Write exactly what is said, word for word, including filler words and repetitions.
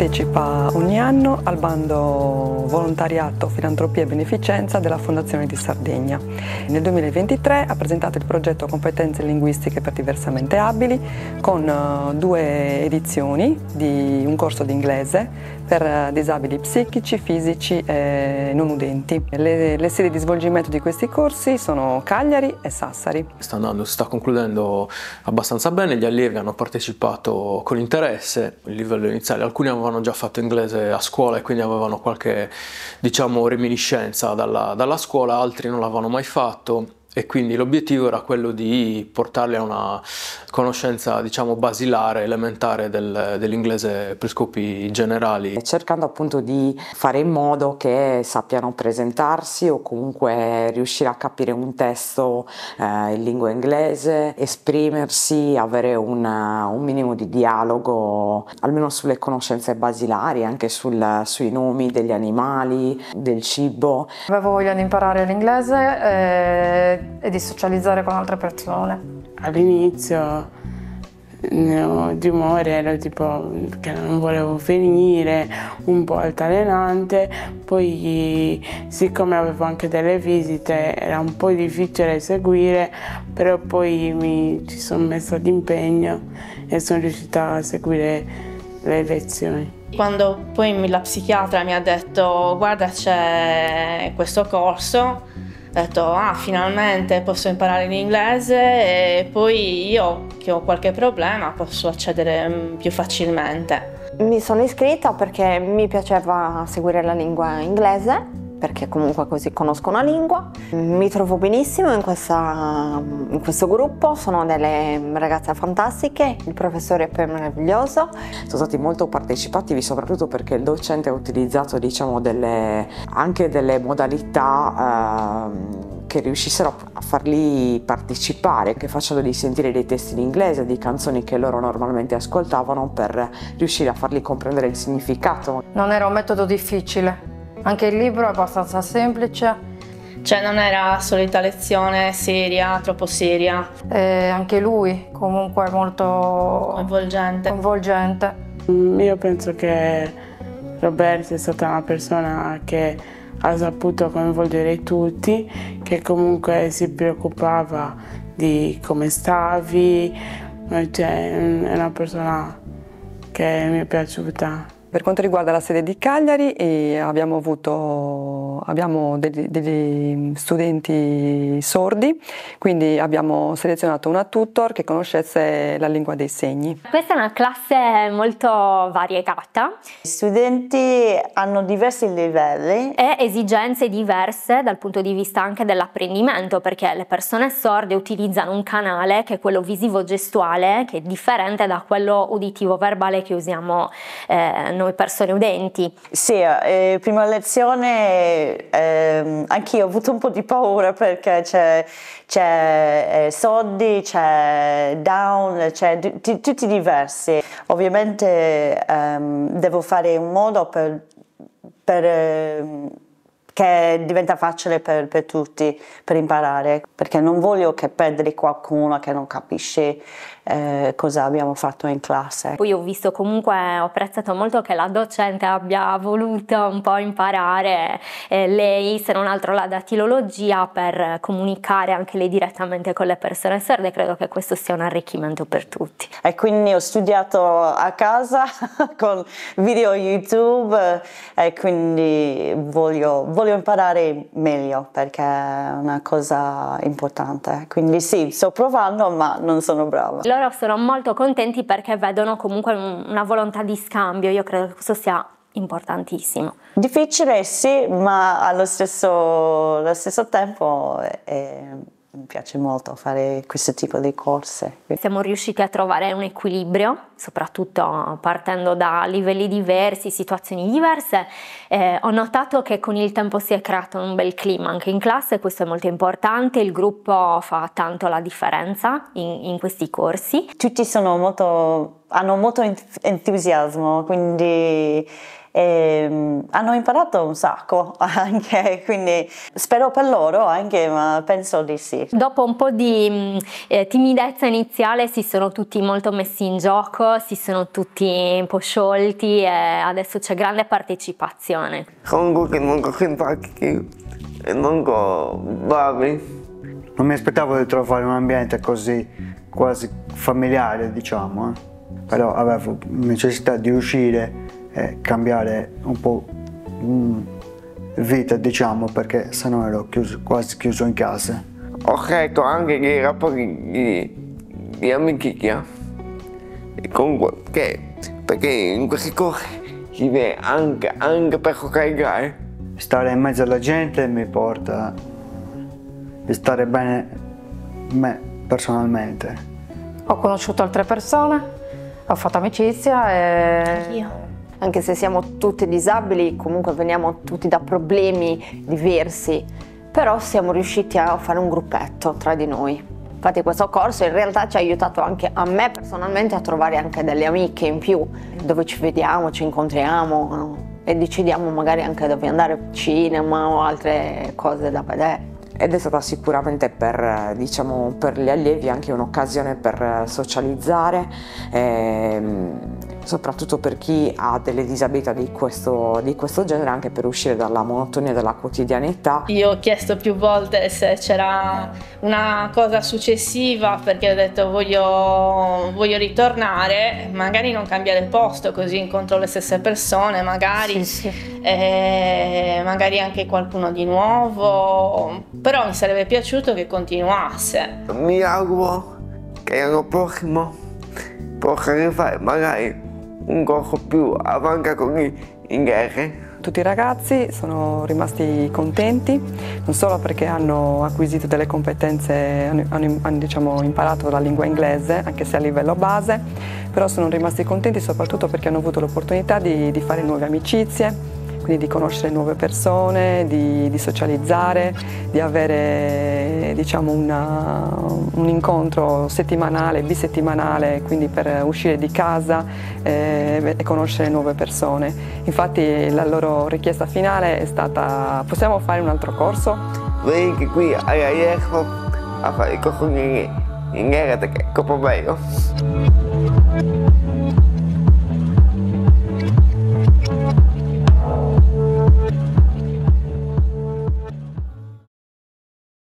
partecipa ogni anno al bando Volontariato, Filantropia e Beneficenza della Fondazione di Sardegna. Nel duemilaventitré ha presentato il progetto Competenze linguistiche per diversamente abili con due edizioni di un corso di inglese per disabili psichici, fisici e non udenti. Le, le sedi di svolgimento di questi corsi sono Cagliari e Sassari. Sta andando, si sta concludendo abbastanza bene, gli allievi hanno partecipato con interesse, il livello iniziale, alcuni avevano già fatto inglese a scuola e quindi avevano qualche, diciamo, reminiscenza dalla, dalla scuola, altri non l'avevano mai fatto. E quindi l'obiettivo era quello di portarli a una conoscenza, diciamo, basilare, elementare del, dell'inglese per scopi generali. Cercando appunto di fare in modo che sappiano presentarsi o comunque riuscire a capire un testo eh, in lingua inglese, esprimersi, avere una, un minimo di dialogo, almeno sulle conoscenze basilari, anche sul, sui nomi degli animali, del cibo. Avevo voglia di imparare l'inglese e e di socializzare con altre persone. All'inizio il timore ero tipo che non volevo venire, un po' altalenante, poi siccome avevo anche delle visite era un po' difficile seguire, però poi mi ci sono messa d'impegno e sono riuscita a seguire le lezioni. Quando poi la psichiatra mi ha detto guarda c'è questo corso, ho detto ah finalmente posso imparare l'inglese e poi io che ho qualche problema posso accedere più facilmente. Mi sono iscritta perché mi piaceva seguire la lingua inglese, perché comunque così conosco una lingua. Mi trovo benissimo in, questa, in questo gruppo, sono delle ragazze fantastiche, il professore è poi meraviglioso. Sono stati molto partecipativi soprattutto perché il docente ha utilizzato, diciamo, delle, anche delle modalità eh, che riuscissero a farli partecipare, che facendogli sentire dei testi in inglese, di canzoni che loro normalmente ascoltavano, per riuscire a farli comprendere il significato. Non era un metodo difficile. Anche il libro è abbastanza semplice. Cioè non era la solita lezione seria, troppo seria. E anche lui comunque è molto coinvolgente. coinvolgente. Io penso che Roberta è stata una persona che ha saputo coinvolgere tutti, che comunque si preoccupava di come stavi, cioè è una persona che mi è piaciuta. Per quanto riguarda la sede di Cagliari eh, abbiamo avuto abbiamo degli, degli studenti sordi, quindi abbiamo selezionato una tutor che conoscesse la lingua dei segni. Questa è una classe molto variegata. Gli studenti hanno diversi livelli e esigenze diverse dal punto di vista anche dell'apprendimento, perché le persone sorde utilizzano un canale che è quello visivo-gestuale, che è differente da quello uditivo-verbale che usiamo eh, noi persone udenti. Sì, eh, prima lezione eh, anch'io ho avuto un po' di paura perché c'è, c'è eh, sordi, c'è down, c'è tutti diversi. Ovviamente ehm, devo fare un modo per, per eh, che diventa facile per, per tutti, per imparare, perché non voglio che perdere qualcuno che non capisce eh, cosa abbiamo fatto in classe. Poi ho visto comunque, ho apprezzato molto che la docente abbia voluto un po' imparare eh, lei, se non altro la datilologia, per comunicare anche lei direttamente con le persone sorde. Credo che questo sia un arricchimento per tutti. E quindi ho studiato a casa con video YouTube e quindi voglio, voglio imparare meglio perché è una cosa importante. Quindi sì, sto provando ma non sono brava. Loro sono molto contenti perché vedono comunque una volontà di scambio. Io credo che questo sia importantissimo. Difficile sì, ma allo stesso, allo stesso tempo è, è, mi piace molto fare questo tipo di corse. Siamo riusciti a trovare un equilibrio, soprattutto partendo da livelli diversi, situazioni diverse. Eh, ho notato che con il tempo si è creato un bel clima anche in classe, questo è molto importante, il gruppo fa tanto la differenza in, in questi corsi. Tutti sono molto, hanno molto entusiasmo, quindi e um, hanno imparato un sacco anche, quindi spero per loro anche, ma penso di sì. Dopo un po' di eh, timidezza iniziale si sono tutti molto messi in gioco, si sono tutti un po' sciolti e adesso c'è grande partecipazione. Comunque che non ho simpatici e non ho bravi. Non mi aspettavo di trovare un ambiente così quasi familiare, diciamo, eh. Però avevo necessità di uscire e cambiare un po' mm, vita, diciamo, perché sennò ero chiuso, quasi chiuso in casa. Ho creato anche dei rapporti di, di amicizia, e comunque che, perché in queste cose si vede anche, anche per giocare. Stare in mezzo alla gente mi porta a stare bene me personalmente. Ho conosciuto altre persone, ho fatto amicizia e... Io. Anche se siamo tutti disabili, comunque veniamo tutti da problemi diversi, però siamo riusciti a fare un gruppetto tra di noi. Infatti questo corso in realtà ci ha aiutato anche a me personalmente a trovare anche delle amiche in più, dove ci vediamo, ci incontriamo, no? E decidiamo magari anche dove andare, al cinema o altre cose da vedere. Ed è stata sicuramente per, diciamo, per gli allievi anche un'occasione per socializzare, ehm, soprattutto per chi ha delle disabilità di questo, di questo genere, anche per uscire dalla monotonia della quotidianità. Io ho chiesto più volte se c'era una cosa successiva, perché ho detto voglio, voglio ritornare, magari non cambiare posto, così incontro le stesse persone, magari, Sì, sì. E magari anche qualcuno di nuovo, però mi sarebbe piaciuto che continuasse. Mi auguro che l'anno prossimo possa rifare magari un corso più avanzato di inglese. Tutti i ragazzi sono rimasti contenti, non solo perché hanno acquisito delle competenze, hanno, hanno, hanno diciamo, imparato la lingua inglese, anche se a livello base, però sono rimasti contenti soprattutto perché hanno avuto l'opportunità di, di fare nuove amicizie, quindi di conoscere nuove persone, di, di socializzare, di avere diciamo, una, un incontro settimanale, bisettimanale, quindi per uscire di casa eh, e conoscere nuove persone. Infatti la loro richiesta finale è stata: possiamo fare un altro corso? Vedi qui hai riesco a fare il corso in inglese, che è proprio bello.